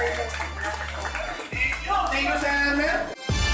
Thank you, Sam.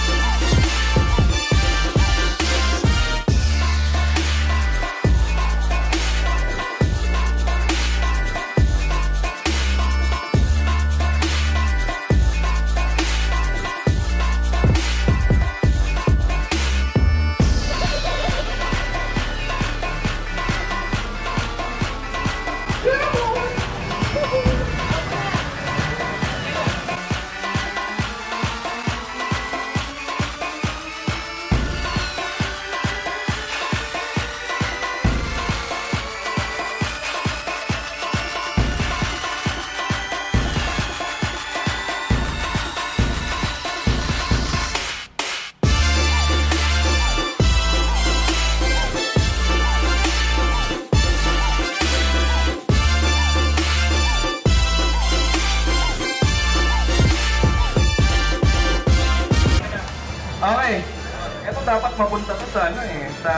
Okay. Ito dapat mapunta to sa ano eh, sa...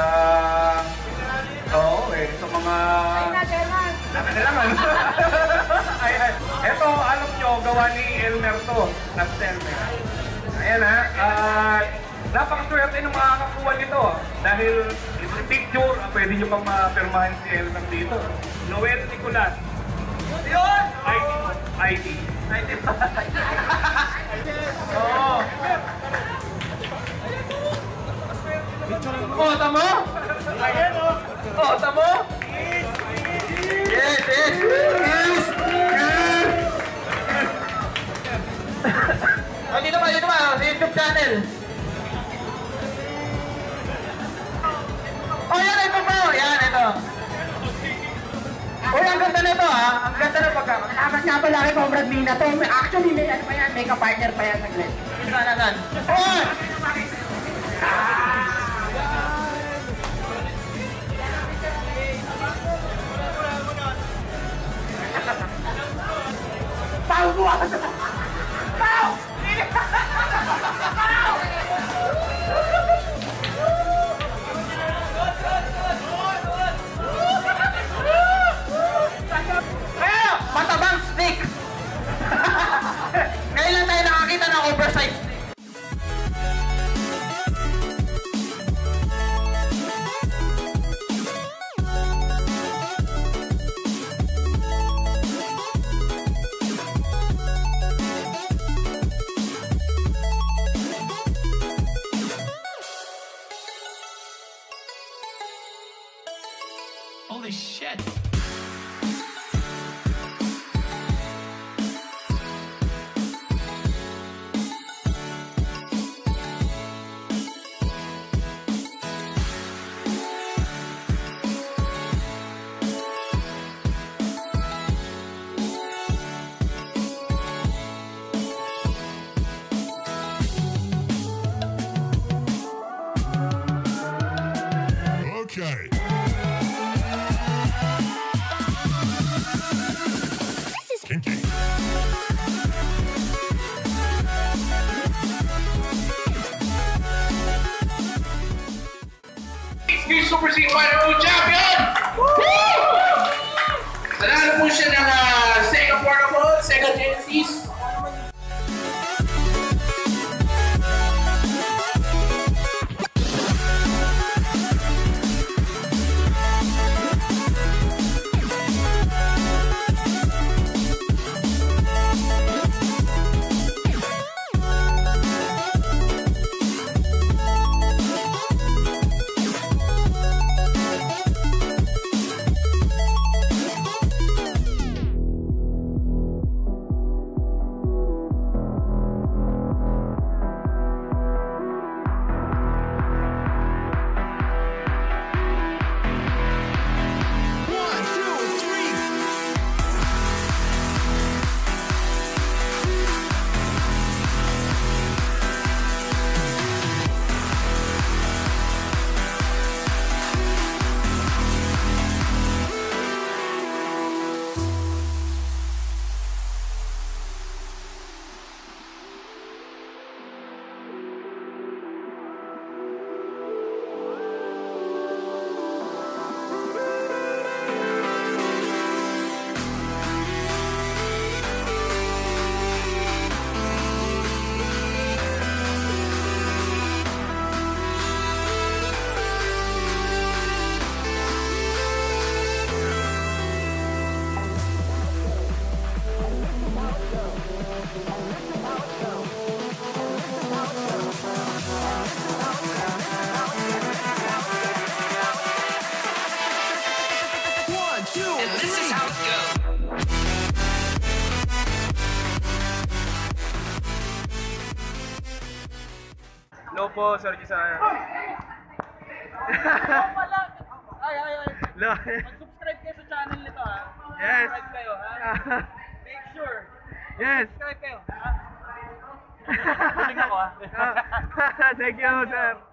Oo eh, sa mga... Nakakailangan. Ito, alam nyo, gawa ni Elmer to. Not Elmer. Ayan ha. Napakaswerte ng makakakuha nito. Dahil ito picture, pwede nyo pang mapirmahan si Elmer dito. Noel Nicolas. Yun! ID. Oo. Oh, tamo? Ayan o. Oh, tamo? Yes. Oh, dito ba? Sa YouTube channel. Oh, yan, ito po. Yan, ito. Uy, ang ganda nito ha. Ang ganda na pagkakaroon. Salamat nga pala kay Comrade Mina to. Actually, may ano pa yan, may ka-partner pa yan saglit. Saan? Oh! Pau buwan! Pau! Kaya, matabang stick! Ngayon lang tayo nakakita ng oversized stick. Holy shit! Okay. Kinky. XP Super C Fighter World Champion! Nanalo po siya ng Sega Portable, Sega Genesis. Hello po, Sir Gisar. Mag-subscribe kayo sa channel nito ha. Yes. Subscribe kayo ha. Make sure. Yes. Subscribe kayo ha. Tuling ako ha. Thank you, sir.